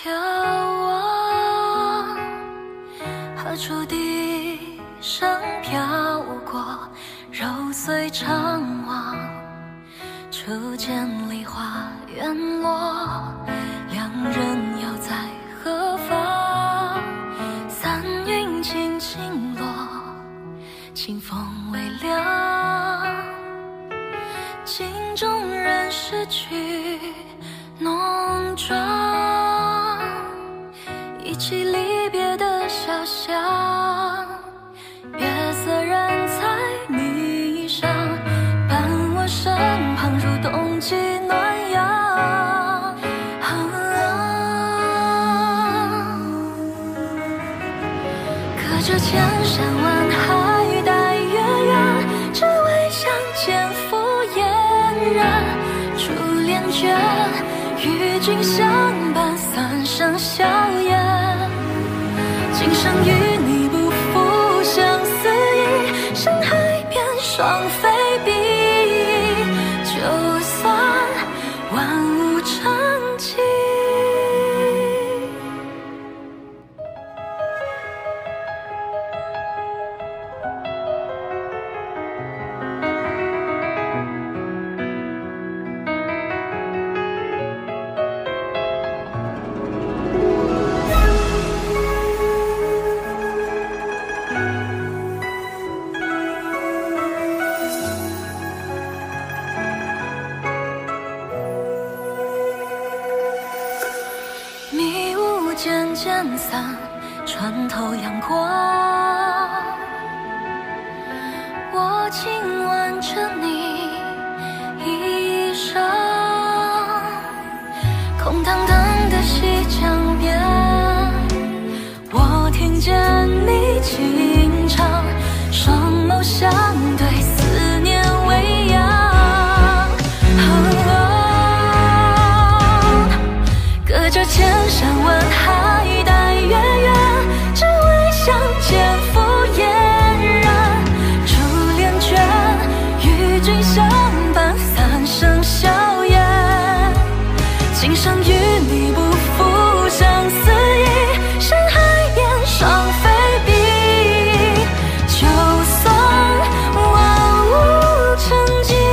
眺望，何处地上飘过揉碎长网，初见梨花院落，两人要在何方？散云轻轻落，清风微凉，镜中人逝去浓妆，一起离别的小巷，月色染彩霓裳，伴我身旁如冬季暖阳。隔着千山万海待月圆，只为相见敷嫣然。初恋倦，与君相伴三生笑颜。今生与你不负相思意，山海边双飞碧，就算万物成疾。迷雾渐渐散，穿透阳光，我轻挽着你衣裳，空荡荡的西江边，我听见你轻唱，双眸相对，思念微扬。隔着千山万海待月圆，只为相见敷嫣然。初恋倦，与君相伴三生笑颜。今生与你不负相思意，山海边双飞碧，就算万物成疾。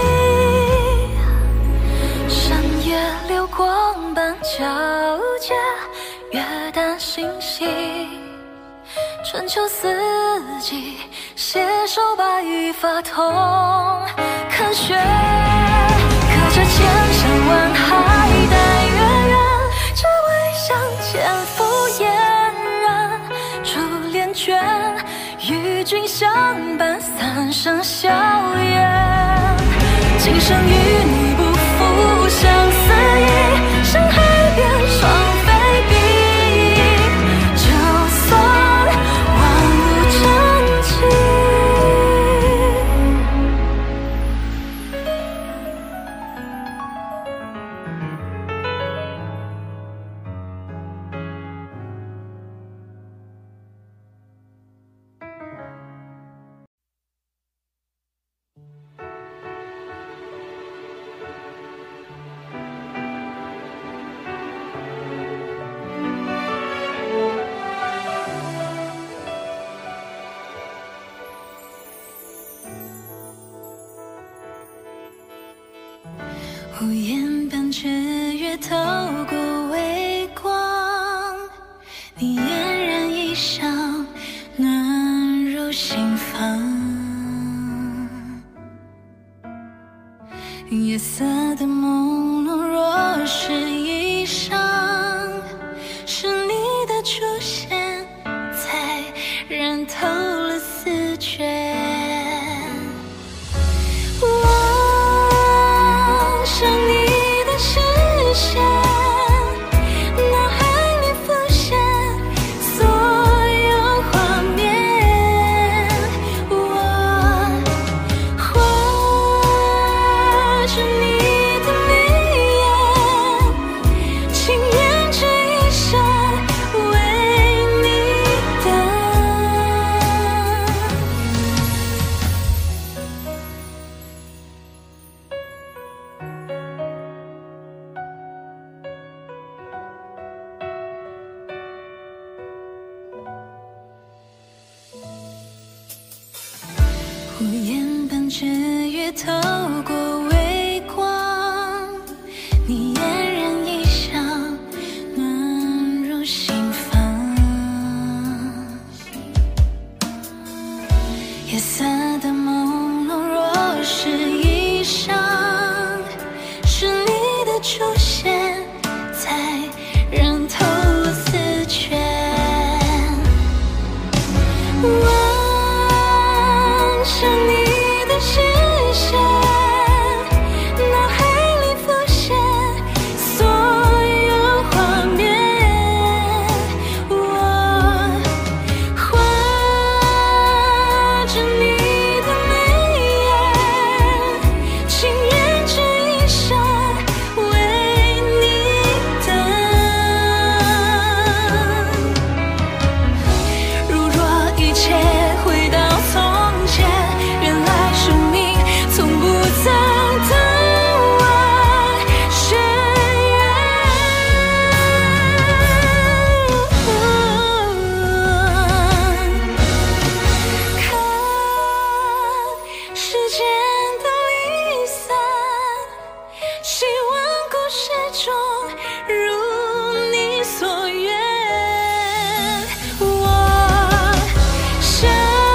山野流光般皎洁，月淡星稀，春秋四季，携手把羽发同看雪。隔着千山万海待月圆，只为相见敷嫣然。初恋倦，与君相伴三生笑颜。今生与你不负相思意，山海边双飞碧，就算万物成疾。屋檐半缺月透过微光，你嫣然一笑，暖入心房。夜色的朦胧若是一伤，是你的出现才染透了思觉。望向你的视线， 无言般治愈，透过微光，你嫣然一笑，暖入心房。夜色的朦胧，若是一伤，是你的出现才让透我思泉。望向你的视线，脑海里浮现所有画面。我画着你的眉眼，情愿这一生为你等。如若一切回到从前，原来生命从不曾逃往深渊。看时间的离散，希望故事中如你所愿。我想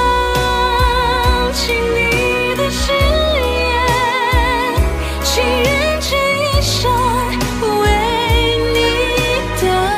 起你的誓言，情愿这一生为你等。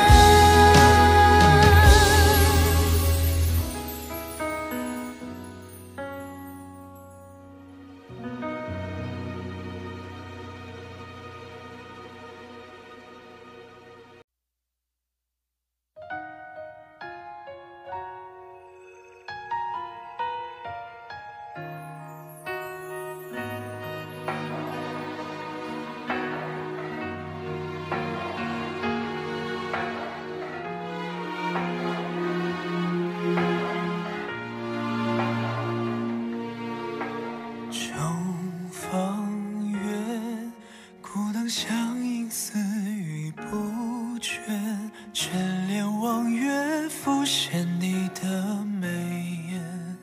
秋风月，孤灯相映，似语不绝。眷恋望月，浮现你的眉眼。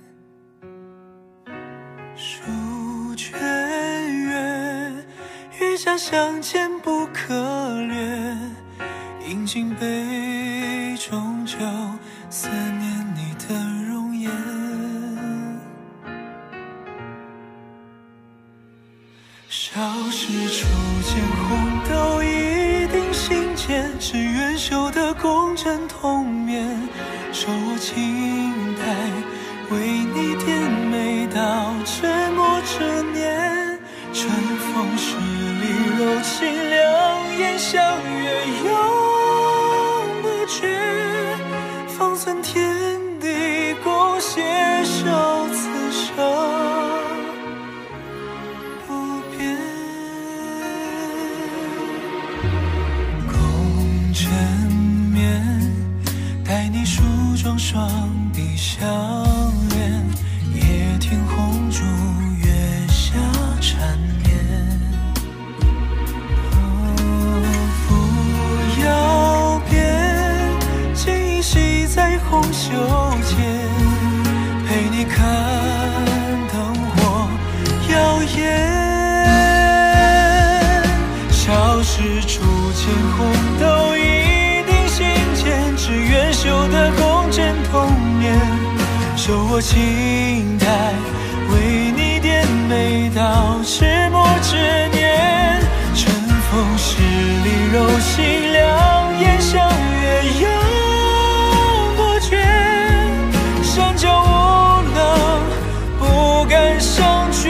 书卷月，与家相见不可略。饮尽杯中酒，思念你的容颜。少时初见红豆，一定心间。只愿绣得共枕同眠。手握青苔，为你点眉到纸墨之年。春风十里柔情，两眼相悦永不绝。方寸天地，共携手此生。枕眠，待你梳妆，双臂相连。夜听红烛，月下缠绵。不要变，今夕在红袖间，陪你看灯火耀眼。小时初见红豆，一定心间。只愿绣得共枕同眠。手握青苔，为你点眉到纸墨之年。春风十里柔情，两眼相悦永不绝。山脚无能，不敢相决。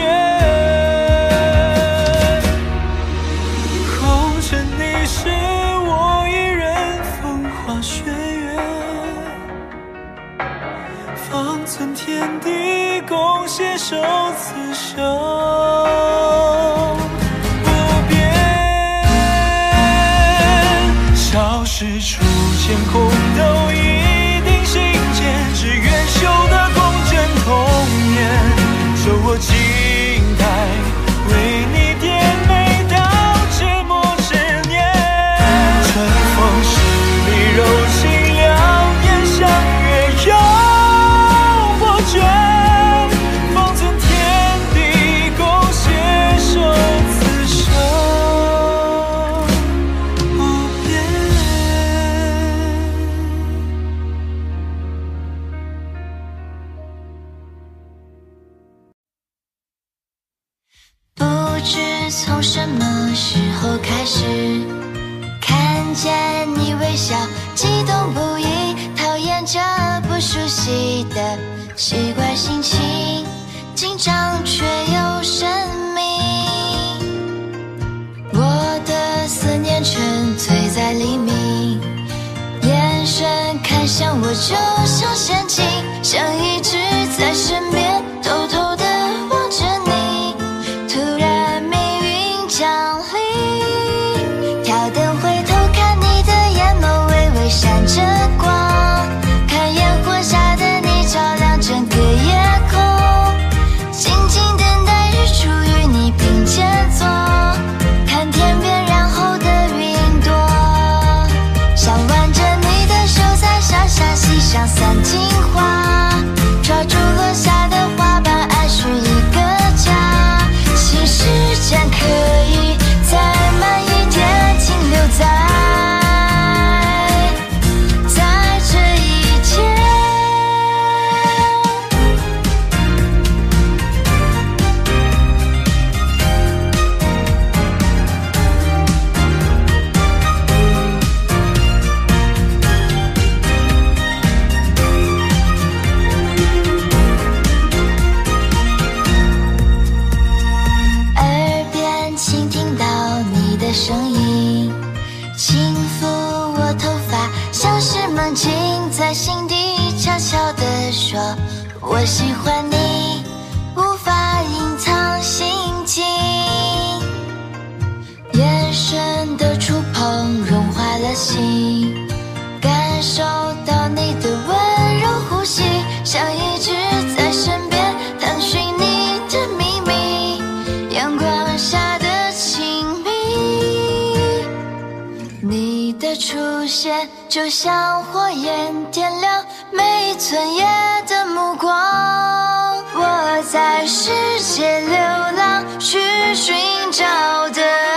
红尘你是我一人，风花雪月。方寸天地，共携手此生不变。少时初见红豆，一定心间。只愿绣得共枕同眠。手握青苔，为你点眉到纸墨之年。春风十里柔情，两眼相悦永不绝。方寸天见你微笑，激动不已，讨厌这不熟悉的奇怪心情，紧张却又神秘。我的思念沉醉在黎明，眼神看向我就像陷阱，像一直在身边偷偷地望着你。突然命运降临，挑灯回头看你的眼眸微微闪着光，看烟火下的你照亮整个夜空，静静等待日出与你并肩坐，看天边染后的云朵，想挽着你的手在沙沙溪上散尽花，抓住落下的花瓣安许一个家，新时间可以再慢一点，停留在这一天。耳边倾听到你的声音，轻抚我头发，像是梦境，在心底悄悄地说我喜欢你，无法隐藏心情。眼神的触碰融化了心，感受到你的温柔呼吸，像一直在身边探寻你的秘密，阳光下的亲密。你的出现就像火焰点亮每一寸夜的目光，我在世界流浪，去寻找的